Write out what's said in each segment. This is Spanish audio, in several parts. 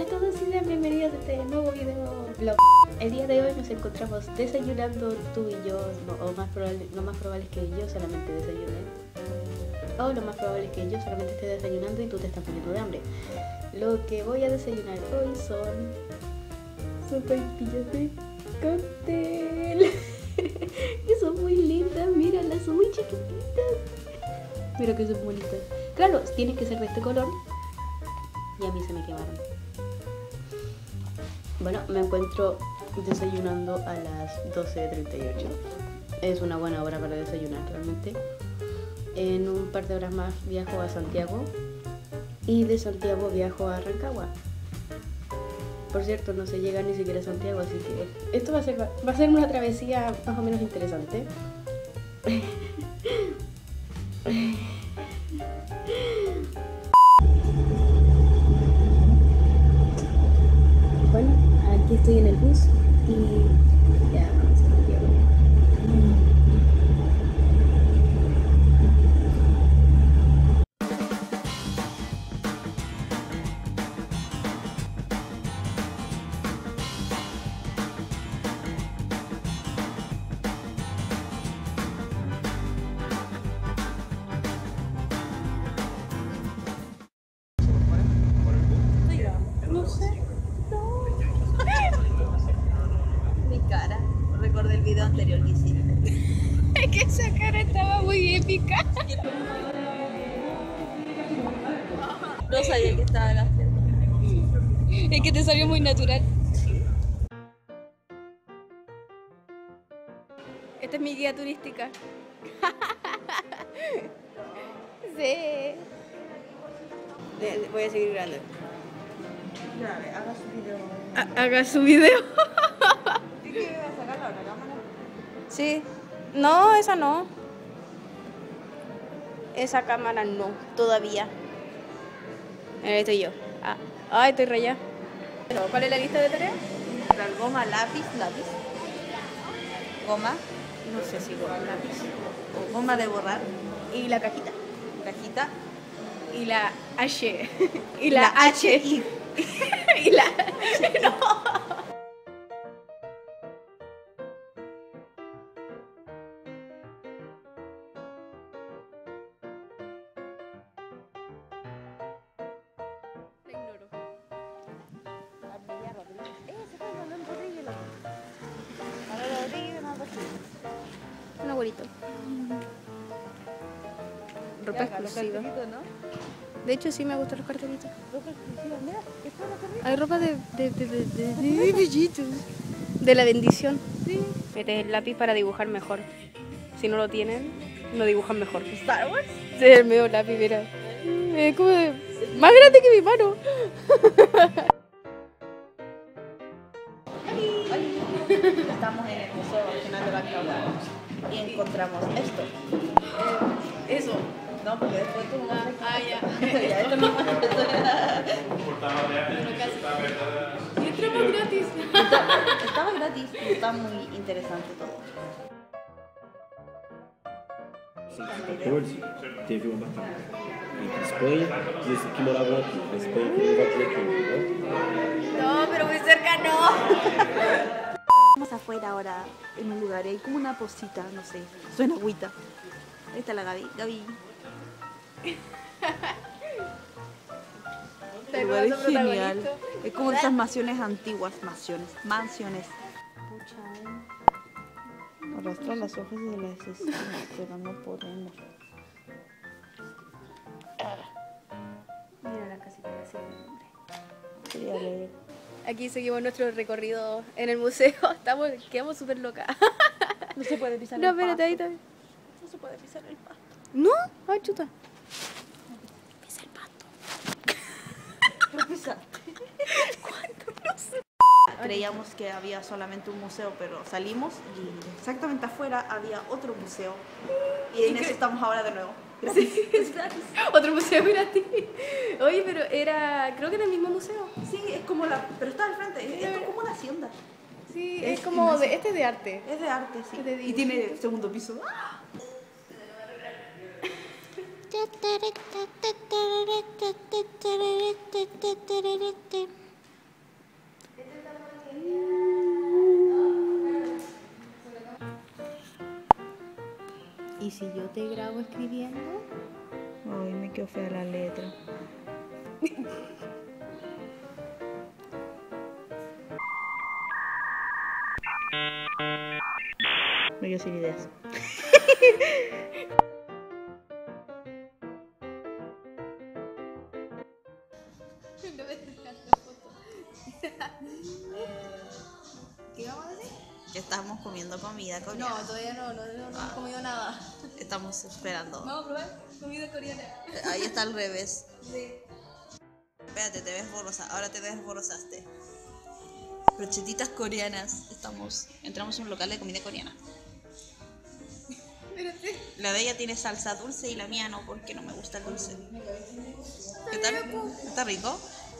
todos y sean bienvenidos a este nuevo video vlog. El día de hoy nos encontramos desayunando tú y yo, lo más probable es que yo solamente desayune. O lo más probable es que yo solamente esté desayunando y tú te estás muriendo de hambre. Lo que voy a desayunar hoy son sopaipillas de cóctel. Que son muy lindas, míralas, son muy chiquititas. Mira que son bonitas. Claro, tienen que ser de este color. Y a mí se me quemaron. Bueno, me encuentro desayunando a las 12:38. Es una buena hora para desayunar realmente. En un par de horas más viajo a Santiago. Y de Santiago viajo a Rancagua. Por cierto, no se llega ni siquiera a Santiago, así que esto va a ser una travesía más o menos interesante. Bueno, aquí estoy en el bus y ya vamos a Santiago. No sé. Mi cara, recordé el video anterior que hiciste. Es que esa cara estaba muy épica. No sabía que estaba haciendo. Es que te salió muy natural. Esta es mi guía turística. Sí. Voy a seguir grabando. Dale, haga su video. Haga su video. ¿Sí que iba a sacar la otra cámara? Sí. No, esa no. Esa cámara no, todavía. Ahí estoy yo. Ay, estoy rayada. ¿Cuál es la lista de tareas? Comprar goma, lápiz. Goma, no sé si goma, lápiz. O goma de borrar. Y la cajita. Cajita. Y la H. Y la H. Y la... No. La ignoro. Un abuelito. Ropa exclusiva. De hecho, sí me gustan los cartelitos. Ropa exclusiva, mira, esta es la carrera. Hay ropa de bellitos. De la bendición. Sí. Este es el lápiz para dibujar mejor. Si no lo tienen, no dibujan mejor. ¿Star Wars? Sí, el medio lápiz, mira. Es como más grande que mi mano. Estamos en el Museo Nacional de Rancagua y encontramos esto. Eso. No, porque después tú no. Ya. Ya, esto no. Y entramos gratis. Estaba gratis y está muy interesante todo. Teve uma entre Espanha e esse que morava aqui. A Espanha que levou aqui, entendeu? No, pero muy cerca no. Estamos afuera ahora en un lugar y hay como una posita, no sé, suena agüita. Ahí está la Gaby. El lugar es genial. Es como esas mansiones antiguas, mansiones. Arrastra las hojas de la asesina, pero no podemos. Mira la casita de siempre. Quería leer. Aquí seguimos nuestro recorrido en el museo. Quedamos súper locas. No se puede pisar No, el pasto. espérate, ahí está. No se puede pisar el pasto. ¿No? Ay, chuta. Pisa el pasto. Lo pisaste. ¿Cuánto? No sé. Creíamos que había solamente un museo, pero salimos y exactamente afuera había otro museo. Y en eso estamos ahora de nuevo. Gracias. Es gratis. Otro museo gratis. Oye, pero creo que era el mismo museo. Sí, es como pero está al frente. Esto es como una hacienda. Sí, Es es como inmenso. este es de arte. Es de arte, sí. Es de Y dibujo. tiene segundo piso. ¿Y si yo te grabo escribiendo? Ay, me quedó fea la letra. Me quedo sin ideas. ¿Qué vamos a decir? Que estamos comiendo comida coreana. No, todavía no hemos comido nada. Estamos esperando. Vamos a probar comida coreana. Ahí está al revés. Sí. Espérate, te ves borrosa. Ahora te ves borrosaste. Brochetitas coreanas. Entramos a un local de comida coreana. Espérate. La de ella tiene salsa dulce y la mía no, porque no me gusta el dulce. ¿Qué tal? ¿Está rico?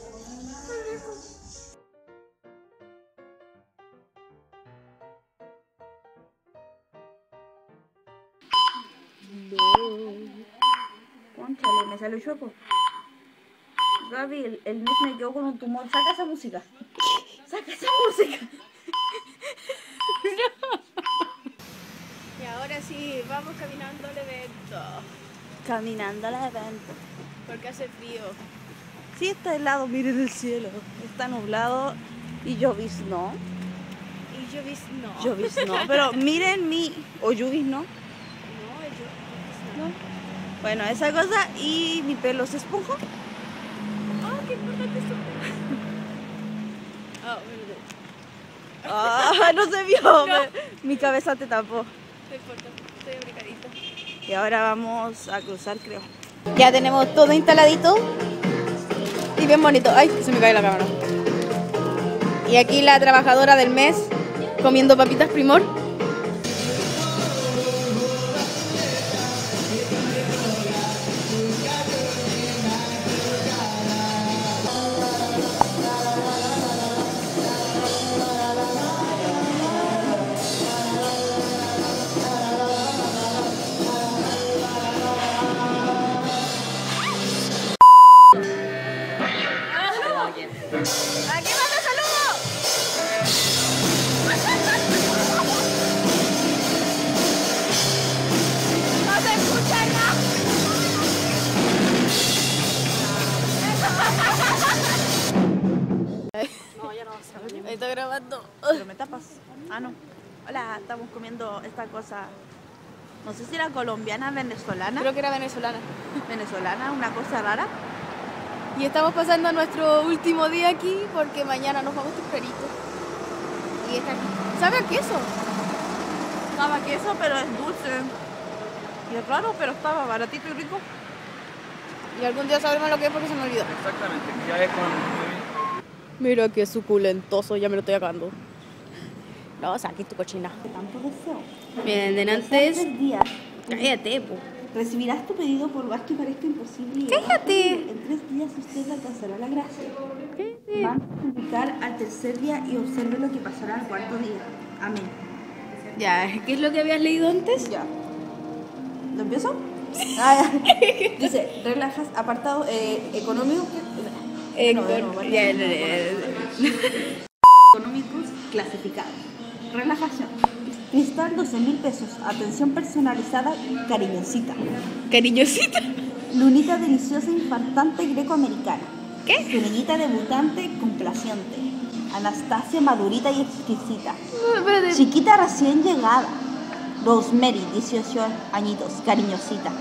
Cónchale, me salió choco. Gaby, el Nick me quedó con un tumor. Saca esa música. Saca esa música. Y ahora sí, vamos caminando al evento. Caminando al evento. Porque hace frío. Sí, está helado, miren el cielo. Está nublado y llovizno. Y yo vis no. Llovizno. Pero miren o llovizno. No, yo ¿No? Bueno, esa cosa y mi pelo se esponjó. Oh, qué importante eso. No se vio. No. Mi cabeza te tapó. No importa, estoy abrigadita. Y ahora vamos a cruzar, creo. Ya tenemos todo instaladito. Y bien bonito. Ay, se me cae la cámara. Y aquí la trabajadora del mes comiendo papitas Primor. ¡Aquí manda saludos! ¡No se escucha nada! No, ya no vas a Ahí está grabando. Pero me tapas. Ah, no. Hola, estamos comiendo esta cosa. No sé si era colombiana, venezolana. Creo que era venezolana. Venezolana, una cosa rara. Y estamos pasando nuestro último día aquí porque mañana nos vamos tempranito. Y está aquí. ¿Sabe a queso? Estaba queso, pero es dulce. Y es raro, pero estaba baratito y rico. Y algún día sabremos lo que es porque se me olvidó. Exactamente, ya es con... Mira qué suculentoso, ya me lo estoy acabando. No, saque tu cochina. Tanto deseo. Miren, El antes. tercer día Cállate, po. recibirás tu pedido por más que parezca imposible. ¡Cállate! En 3 días usted alcanzará la gracia. Vamos a publicar al tercer día y observe lo que pasará al cuarto día. Amén. Ya, ¿qué es lo que habías leído antes? Ya. ¿Lo empiezo? Ah, ya. Dice, relajas, apartado económico. Económicos clasificados. Relajación. Cristal 12.000 pesos. Atención personalizada, cariñosita. Cariñosita. Lunita deliciosa, infartante grecoamericana. ¿Qué? Su niñita debutante, complaciente. Anastasia madurita y exquisita. Espérate. Chiquita recién llegada. Rosemary, 18 añitos, cariñosita.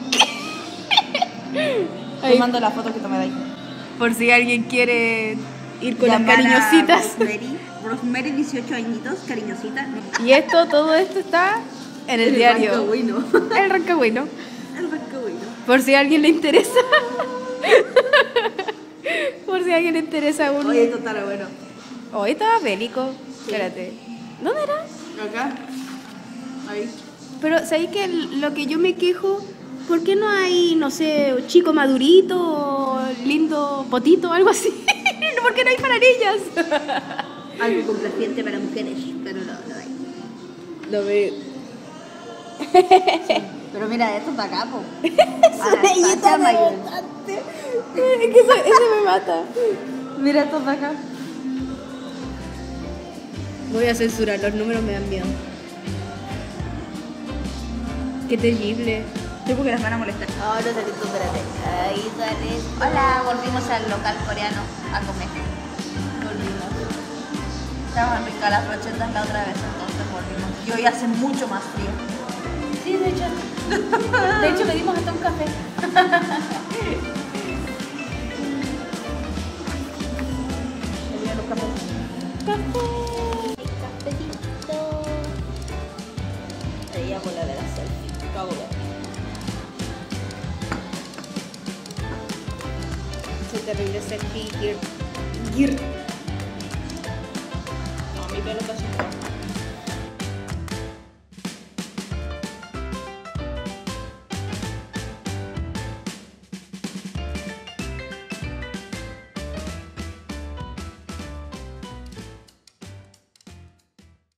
Te mando la foto que tomé de ahí. Por si alguien quiere ir con las Llamar a cariñositas. Rosemary, 18 añitos, cariñosita. Y todo esto está en el diario. Rancagüino. El Rancagüino. El Rancagüino. Por si a alguien le interesa. Por si a alguien le interesa un. Oye, esto está bueno. Hoy estaba bélico. Espérate. ¿Dónde era? Acá. Ahí. Pero ¿sabéis que lo que yo me quejo? ¿Por qué no hay, no sé, chico madurito, lindo potito, algo así? ¿Por qué no hay para niñas? Algo complaciente para mujeres, pero no hay. Lo veo. Pero mira, esto está acá, po. Anastasia mayor. Es que eso me mata. Mira, esto está acá. Voy a censurar, los números me dan miedo. Qué terrible. Sí, porque las van a molestar. Ah, no salí tú, espérate. Ahí sale. Hola, volvimos al local coreano a comer. Volvimos. Estaban ricas las brochetas la otra vez, entonces volvimos. Y hoy hace mucho más frío. Sí, de hecho pedimos hasta un café. Mira los cafés. Cafecito. Ahí hago la de la selfie. Lo hago ver. Soy terrible selfie gear. No, mi pelo está súper.